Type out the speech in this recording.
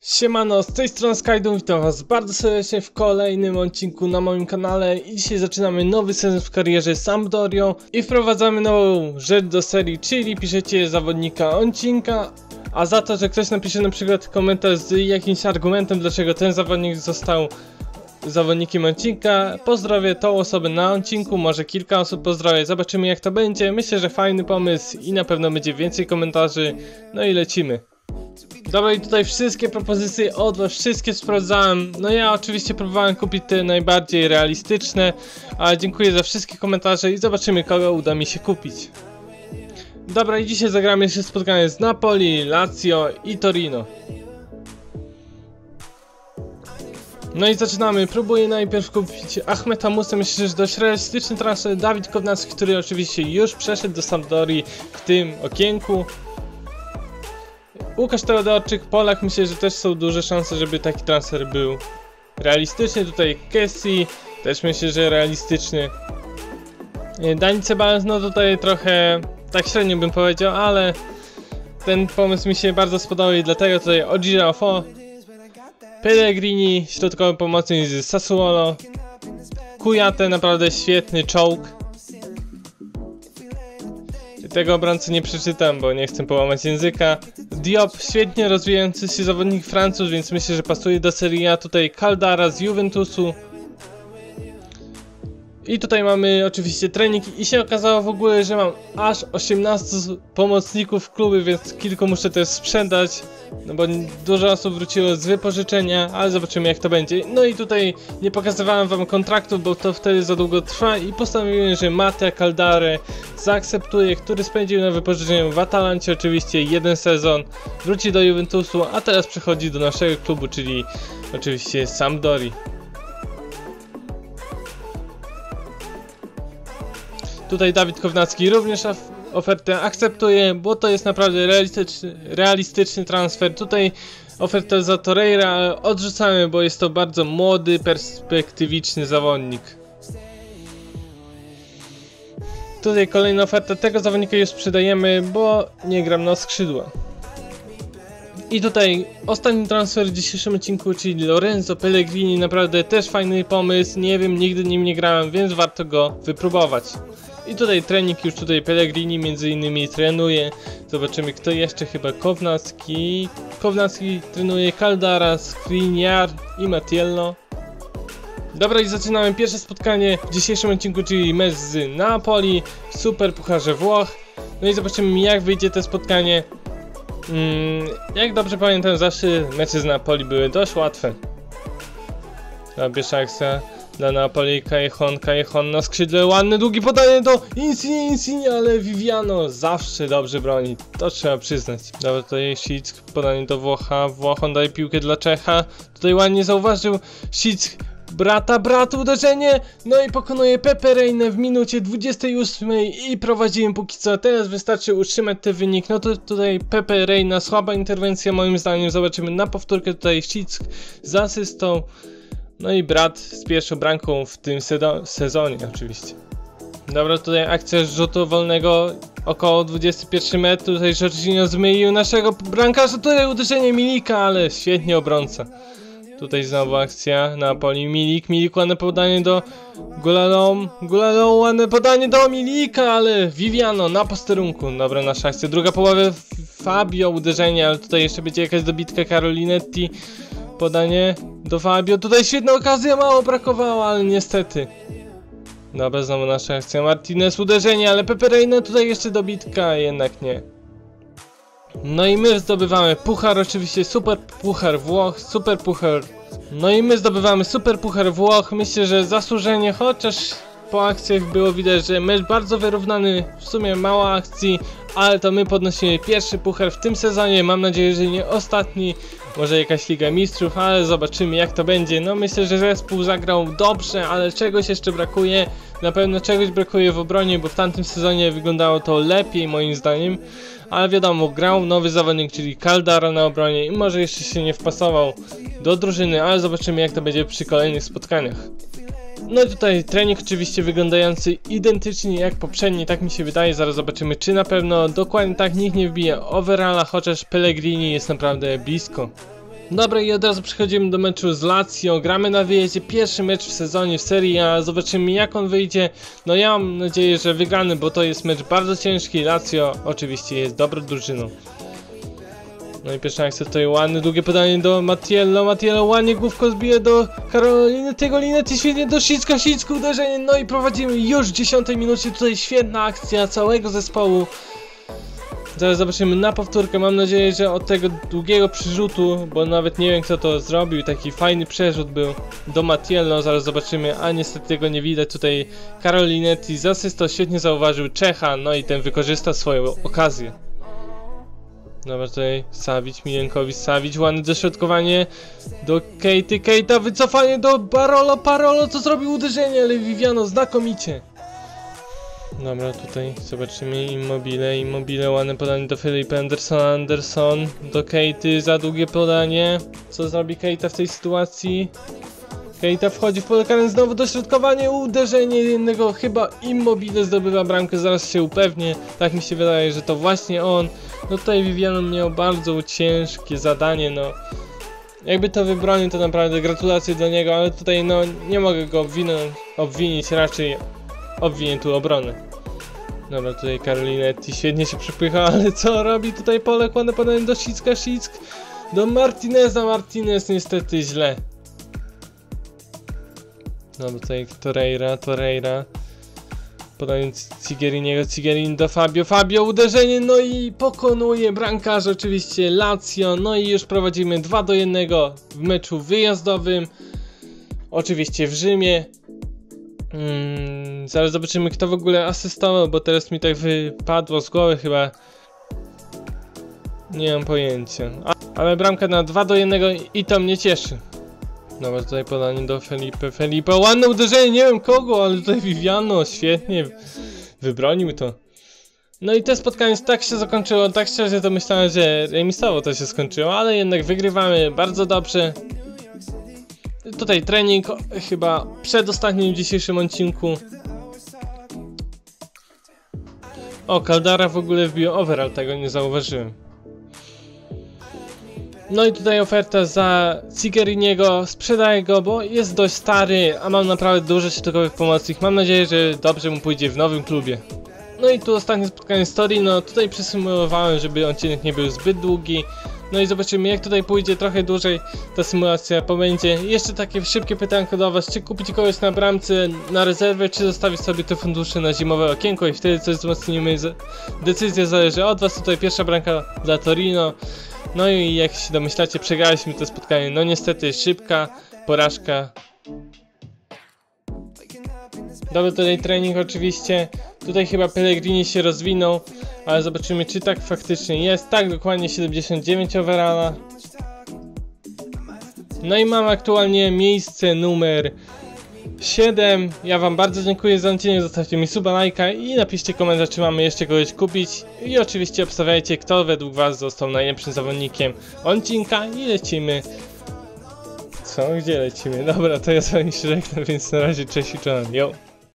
Siemano, z tej strony Skydum, witam was bardzo serdecznie w kolejnym odcinku na moim kanale i dzisiaj zaczynamy nowy sezon w karierze Sampdorią i wprowadzamy nową rzecz do serii, czyli piszecie zawodnika odcinka, a za to, że ktoś napisze na przykład komentarz z jakimś argumentem, dlaczego ten zawodnik został zawodnikiem odcinka, pozdrowię tą osobę na odcinku, może kilka osób pozdrowię, zobaczymy jak to będzie. Myślę, że fajny pomysł i na pewno będzie więcej komentarzy, no i lecimy. Dobra, i tutaj wszystkie propozycje od was, wszystkie sprawdzałem. No ja oczywiście próbowałem kupić te najbardziej realistyczne, ale dziękuję za wszystkie komentarze i zobaczymy, kogo uda mi się kupić. Dobra, i dzisiaj zagramy jeszcze spotkanie z Napoli, Lazio i Torino. No i zaczynamy. Próbuję najpierw kupić Ahmeta Musa. Myślę, że dość realistyczny transfer. Dawid Kownacki, który oczywiście już przeszedł do Sampdorii w tym okienku. Łukasz Teodorczyk, Polak, myślę, że też są duże szanse, żeby taki transfer był realistyczny. Tutaj Kessi, też myślę, że realistyczny. Dani Ceballos, no tutaj trochę tak średnio bym powiedział, ale ten pomysł mi się bardzo spodobał i dlatego tutaj Ojirafo. Pellegrini, środkowy pomocnik z Sassuolo. Kouyaté, naprawdę świetny czołg. Tego obrońcy nie przeczytam, bo nie chcę połamać języka. Diop, świetnie rozwijający się zawodnik Francuz, więc myślę, że pasuje do Serie A. Tutaj Caldara z Juventusu. I tutaj mamy oczywiście trening i się okazało w ogóle, że mam aż 18 pomocników w klubie, więc kilku muszę też sprzedać. No bo dużo osób wróciło z wypożyczenia, ale zobaczymy jak to będzie. No i tutaj nie pokazywałem wam kontraktów, bo to wtedy za długo trwa i postanowiłem, że Matteo Caldarę zaakceptuję, który spędził na wypożyczeniu w Atalancie oczywiście jeden sezon. Wróci do Juventusu, a teraz przechodzi do naszego klubu, czyli oczywiście Sampdorii. Tutaj Dawid Kownacki również ofertę akceptuje, bo to jest naprawdę realistyczny transfer. Tutaj ofertę za Torreira odrzucamy, bo jest to bardzo młody, perspektywiczny zawodnik. Tutaj kolejna oferta, tego zawodnika już sprzedajemy, bo nie gram na skrzydła. I tutaj ostatni transfer w dzisiejszym odcinku, czyli Lorenzo Pellegrini, naprawdę też fajny pomysł, nie wiem, nigdy nim nie grałem, więc warto go wypróbować. I tutaj trening już tutaj Pellegrini między innymi trenuje. Zobaczymy kto jeszcze, chyba Kownacki. Kownacki trenuje, Caldara, Skriniar i Mattiello. Dobra, i zaczynamy pierwsze spotkanie w dzisiejszym odcinku, czyli mecz z Napoli w Super Pucharze Włoch. No i zobaczymy jak wyjdzie to spotkanie. Jak dobrze pamiętam, zawsze mecze z Napoli były dość łatwe. Pierwsza akcja dla Napoli, Callejon na skrzydle, ładne długie podanie do Insigne, ale Viviano zawsze dobrze broni, to trzeba przyznać. Dobra, tutaj Szyck, podanie do Włocha, on daje piłkę dla Czecha, tutaj ładnie zauważył Szyck, bratu uderzenie, no i pokonuje Pepe Reina w minucie 28 i prowadzimy póki co. Teraz wystarczy utrzymać ten wynik. No to tutaj Pepe Reina, słaba interwencja moim zdaniem. Zobaczymy na powtórkę, tutaj Szyck z asystą. No i brat z pierwszą bramką w tym sezonie oczywiście. Dobra, tutaj akcja rzutu wolnego około 21 metr. Tutaj Jorginho zmylił naszego bramkarza, tutaj uderzenie Milika, ale świetnie obrońca. Tutaj znowu akcja Napoli, Milik ładne podanie do Goulalon, ładne podanie do Milika, ale Viviano na posterunku. Dobra, nasza akcja, druga połowa, Fabio uderzenie, ale tutaj jeszcze będzie jakaś dobitka Carolinetti. Podanie do Fabio, tutaj świetna okazja, mało brakowało, ale niestety. Dobra, znowu nasza akcja, Martinez uderzenie, ale Pepe Reina tutaj jeszcze dobitka, jednak nie. No i my zdobywamy puchar, oczywiście Super Puchar Włoch, Super Puchar. No i my zdobywamy Super Puchar Włoch, myślę, że zasłużenie, chociaż po akcjach było widać, że mecz bardzo wyrównany, w sumie mało akcji, ale to my podnosimy pierwszy puchar w tym sezonie, mam nadzieję, że nie ostatni, może jakaś Liga Mistrzów, ale zobaczymy jak to będzie. No myślę, że zespół zagrał dobrze, ale czegoś jeszcze brakuje, na pewno czegoś brakuje w obronie, bo w tamtym sezonie wyglądało to lepiej moim zdaniem. Ale wiadomo, grał nowy zawodnik, czyli Caldara na obronie i może jeszcze się nie wpasował do drużyny, ale zobaczymy jak to będzie przy kolejnych spotkaniach. No i tutaj trening oczywiście wyglądający identycznie jak poprzedni, tak mi się wydaje, zaraz zobaczymy czy na pewno dokładnie tak nikt nie wbije overalla, chociaż Pellegrini jest naprawdę blisko. Dobra, i od razu przechodzimy do meczu z Lazio. Gramy na wyjeździe, pierwszy mecz w sezonie w Serie A. Zobaczymy, jak on wyjdzie. No ja mam nadzieję, że wygrany, bo to jest mecz bardzo ciężki. Lazio oczywiście jest dobrą drużyną. No i pierwsza akcja tutaj, ładne, długie podanie do Mattiello. Mattiello ładnie główko zbije do Karoliny, tego Linetti świetnie do Sicka, uderzenie. No i prowadzimy już w 10 minucie. Tutaj świetna akcja całego zespołu. Zaraz zobaczymy na powtórkę, mam nadzieję, że od tego długiego przerzutu, bo nawet nie wiem, kto to zrobił, taki fajny przerzut był do Mattiello, zaraz zobaczymy, a niestety tego nie widać. Tutaj Karolinetti z asystą świetnie zauważył Czecha, no i ten wykorzysta swoją okazję. Dobra, tutaj Savic, Milenkowicz, Savic, ładne dośrodkowanie do Keity, Keita, wycofanie do Parolo, co zrobił uderzenie, ale Viviano znakomicie. Dobra, tutaj zobaczymy Immobile, ładne podanie do Felipe Anderson, do Keity, za długie podanie. Co zrobi Keita w tej sytuacji? Keita wchodzi w pole karne, znowu dośrodkowanie, uderzenie jednego, chyba Immobile zdobywa bramkę, zaraz się upewnię. Tak mi się wydaje, że to właśnie on. No tutaj Viviano miał bardzo ciężkie zadanie, no. Jakby to wybronił, to naprawdę gratulacje dla niego, ale tutaj no nie mogę go obwinić, raczej obwinię tu obronę. Dobra, tutaj Karolinetti świetnie się przypycha, ale co robi tutaj Polek? Ładne podanie do Sicka, do Martineza, Martinez niestety źle. Dobra, tutaj Torreira. Podanie Cigeriniego do Fabio, uderzenie, no i pokonuje bramkarz oczywiście Lazio, no i już prowadzimy 2-1 w meczu wyjazdowym, oczywiście w Rzymie. Zaraz zobaczymy, kto w ogóle asystował, bo teraz mi tak wypadło z głowy chyba. Nie mam pojęcia, ale bramka na 2-1 i to mnie cieszy. Dobra, tutaj podanie do Felipe, ładne uderzenie, nie wiem kogo, ale tutaj Viviano świetnie wybronił to. No i to spotkanie tak się zakończyło, tak szczerze to myślałem, że remisowo to się skończyło, ale jednak wygrywamy bardzo dobrze. Tutaj trening chyba przedostatnim w dzisiejszym odcinku. O, Caldara w ogóle wbił overall, tego nie zauważyłem. No i tutaj oferta za Cigeriniego, sprzedaję go, bo jest dość stary, a mam naprawdę dużo środkowych pomocnych. Mam nadzieję, że dobrze mu pójdzie w nowym klubie. No i tu ostatnie spotkanie z Torino, tutaj przesymulowałem, żeby odcinek nie był zbyt długi. No i zobaczymy, jak tutaj pójdzie trochę dłużej ta symulacja pobędzie. Jeszcze takie szybkie pytanko do was, czy kupić kogoś na bramce na rezerwę, czy zostawić sobie te fundusze na zimowe okienko i wtedy coś wzmocnimy. Decyzja zależy od was. Tutaj pierwsza bramka dla Torino. No i jak się domyślacie, przegraliśmy to spotkanie, no niestety szybka porażka. Dobry tutaj trening oczywiście, tutaj chyba Pellegrini się rozwinął, ale zobaczymy, czy tak faktycznie jest. Tak, dokładnie 79 overalla. No i mam aktualnie miejsce numer 7. Ja wam bardzo dziękuję za odcinek, zostawcie mi suba, lajka i napiszcie komentarz, czy mamy jeszcze kogoś kupić. I oczywiście obstawiajcie, kto według was został najlepszym zawodnikiem odcinka i lecimy. Co? Gdzie lecimy? Dobra, to ja z wami się żegnam, więc na razie cześć i czołem, yo!